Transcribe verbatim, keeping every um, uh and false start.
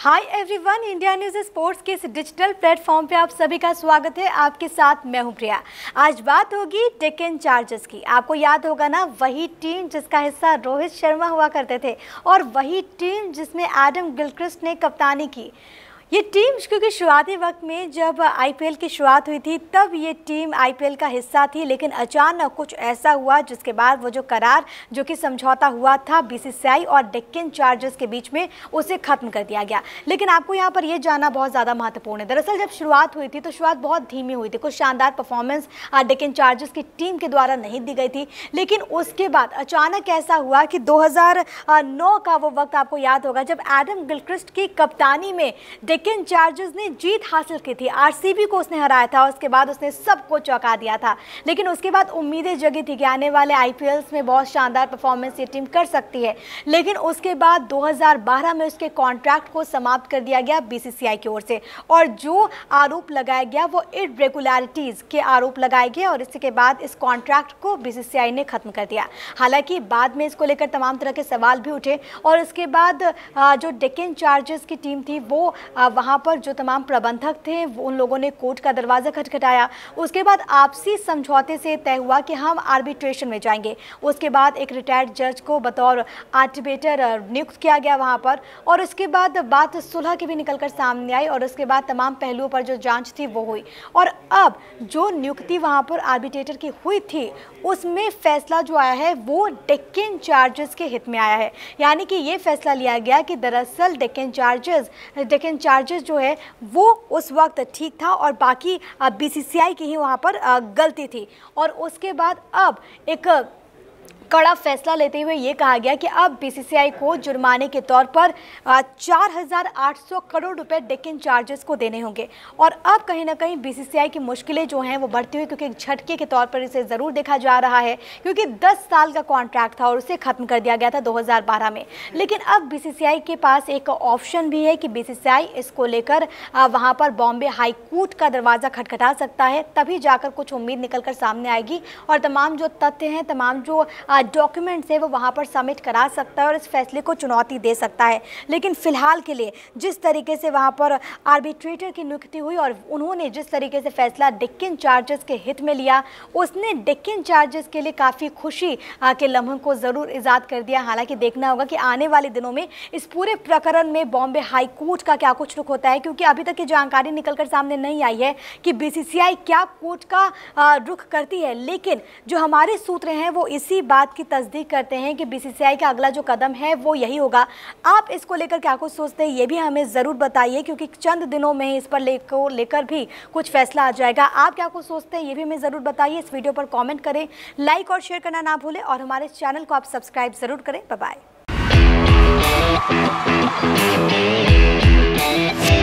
हाय everyone, India news sports के इस digital platform पे आप सभी का स्वागत है। आपके साथ मैं हूं प्रिया। आज बात होगी डेक्कन चार्जर्स की। आपको याद होगा ना, वही टीम जिसका हिस्सा रोहित शर्मा हुआ करते थे और वही टीम जिसमें एडम गिलक्रिस्ट ने कप्तानी की। ये टीम क्योंकि शुरुआती वक्त में जब आईपीएल की शुरुआत हुई थी तब ये टीम आईपीएल का हिस्सा थी, लेकिन अचानक कुछ ऐसा हुआ जिसके बाद वो जो करार जो कि समझौता हुआ था बीसीसीआई और डेक्कन चार्जर्स के बीच में, उसे खत्म कर दिया गया। लेकिन आपको यहाँ पर यह जानना बहुत ज़्यादा महत्वपूर्ण है। दरअसल जब शुरुआत हुई थी तो शुरुआत बहुत धीमी हुई थी, कुछ शानदार परफॉर्मेंस डेक्कन चार्जर्स की टीम के द्वारा नहीं दी गई थी। लेकिन उसके बाद अचानक ऐसा हुआ कि दो हज़ार नौ का वो वक्त आपको याद होगा जब एडम गिलक्रिस्ट की कप्तानी में डेक्कन चार्जर्स ने जीत हासिल की थी। आरसीबी को उसने हराया था, उसके बाद उसने सबको चौंका दिया था। लेकिन उसके बाद उम्मीदें जगी थी कि आने वाले आईपीएल्स में बहुत शानदार परफॉर्मेंस ये टीम कर सकती है। लेकिन उसके बाद दो हज़ार बारह में उसके कॉन्ट्रैक्ट को समाप्त कर दिया गया बीसीसीआई की ओर से, और जो आरोप लगाया गया वो इरेगुलरिटीज़ के आरोप लगाए गए और इसके बाद इस कॉन्ट्रैक्ट को बीसीसीआई ने खत्म कर दिया। हालांकि बाद में इसको लेकर तमाम तरह के सवाल भी उठे और उसके बाद जो डेक्कन चार्जर्स की टीम थी वो वहाँ पर जो तमाम प्रबंधक थे उन लोगों ने कोर्ट का दरवाज़ा खटखटाया। उसके बाद आपसी समझौते से तय हुआ कि हम आर्बिट्रेशन में जाएंगे। उसके बाद एक रिटायर्ड जज को बतौर आर्बिट्रेटर नियुक्त किया गया वहाँ पर, और उसके बाद बात सुलह की भी निकलकर सामने आई और उसके बाद तमाम पहलुओं पर जो जांच थी वो हुई। और अब जो नियुक्ति वहाँ पर आर्बिट्रेटर की हुई थी उसमें फैसला जो आया है वो डेक्कन चार्जर्स के हित में आया है। यानी कि ये फैसला लिया गया कि दरअसल डेक्कन चार्जर्स डेक्कन चार्जर्स जो है वो उस वक्त ठीक था और बाकी बीसीसीआई की ही वहाँ पर गलती थी। और उसके बाद अब एक कड़ा फैसला लेते हुए ये कहा गया कि अब बीसीसीआई को जुर्माने के तौर पर चार हज़ार आठ सौ करोड़ रुपए डेक्कन चार्जर्स को देने होंगे। और अब कहीं ना कहीं बीसीसीआई की मुश्किलें जो हैं वो बढ़ती हुई, क्योंकि झटके के तौर पर इसे ज़रूर देखा जा रहा है, क्योंकि दस साल का कॉन्ट्रैक्ट था और उसे ख़त्म कर दिया गया था दो हज़ार बारह में। लेकिन अब बीसीसीआई के पास एक ऑप्शन भी है कि बीसीसीआई इसको लेकर वहाँ पर बॉम्बे हाई कोर्ट का दरवाज़ा खटखटा सकता है, तभी जाकर कुछ उम्मीद निकल कर सामने आएगी और तमाम जो तथ्य हैं, तमाम जो डॉक्यूमेंट्स है वो वहाँ पर सबमिट करा सकता है और इस फैसले को चुनौती दे सकता है। लेकिन फिलहाल के लिए जिस तरीके से वहाँ पर आर्बिट्रेटर की नियुक्ति हुई और उन्होंने जिस तरीके से फैसला डेक्कन चार्जर्स के हित में लिया, उसने डेक्कन चार्जर्स के लिए काफ़ी खुशी के लम्हों को ज़रूर ईजाद कर दिया। हालांकि देखना होगा कि आने वाले दिनों में इस पूरे प्रकरण में बॉम्बे हाई कोर्ट का क्या कुछ रुख होता है, क्योंकि अभी तक ये जानकारी निकलकर सामने नहीं आई है कि बीसीसीआई क्या कोर्ट का रुख करती है। लेकिन जो हमारे सूत्र हैं वो इसी बात की तस्दीक करते हैं कि बीसीसीआई का अगला जो कदम है वो यही होगा। आप इसको लेकर क्या कुछ सोचते हैं ये भी हमें ज़रूर बताइए, क्योंकि चंद दिनों में इस पर लेकर लेकर भी कुछ फैसला आ जाएगा। आप क्या कुछ सोचते हैं ये भी हमें ज़रूर बताइए। इस वीडियो पर कमेंट करें, लाइक और शेयर करना ना भूलें और हमारे चैनल को आप सब्सक्राइब ज़रूर करें। Bye bye.